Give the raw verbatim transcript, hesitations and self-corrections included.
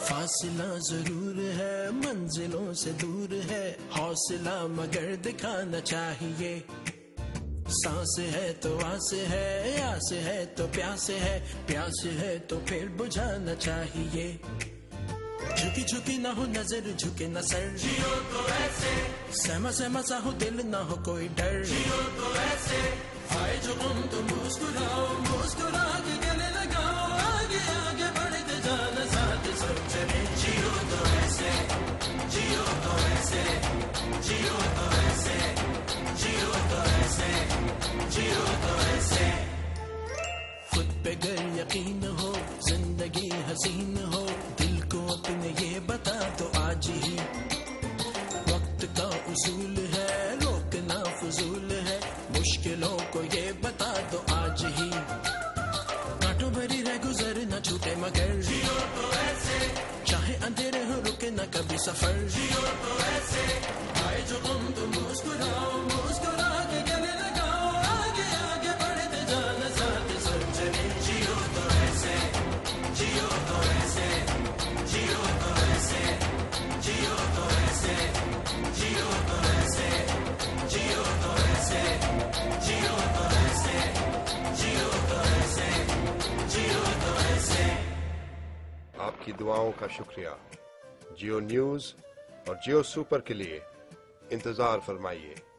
फासला जरूर है, मंजिलों से दूर है, हौसला मगर दिखाना चाहिए। सांस है तो आस है, आस है तो प्यास है, प्यास है तो फिर बुझाना चाहिए। झुकी झुकी ना हो नजर, झुके ना सर, जियो तो ऐसे। सहमा सहमा सा हो दिल, ना हो कोई डर, जियो तो ऐसे। आए जो गम तो मुस्कुराओ, मुस्कुरा के गले लगाओ, आगे आगे बढ़ते जाना साथ सब चले। जियो तो ऐसे, जियो तो ऐसे, जियो तो ऐसे, जियो तो ऐसे, जियो तो ऐसे। खुद पे गर यकीन हो, जिंदगी हसीन हो, दिल को अपने ये बता तो आज ही। वक्त का उसूल है, रोकना फजूल है, मुश्किलों को ये बता दो आज ही। कांटों भरी रह गुजर न छूटे मगर, जियो तो ऐसे। चाहे अंधेरे हो रुके न कभी सफर, जियो तो ऐसे। आए जो गम तो मुस्कुराओ, मुस्कुरा के गले लगाओ, आगे आगे बढ़ते जाना साथ सब चले। जियो तो ऐसे, जियो तो ऐसे, जियो तो ऐसे, जियो तो ऐसे, जियो तो ऐसे, जियो तो ऐसे, जियो तो ऐसे, जियो तो ऐसे, जियो तो ऐसे। आपकी दुआओं का शुक्रिया। जियो न्यूज और जियो सुपर के लिए इंतजार फरमाइए।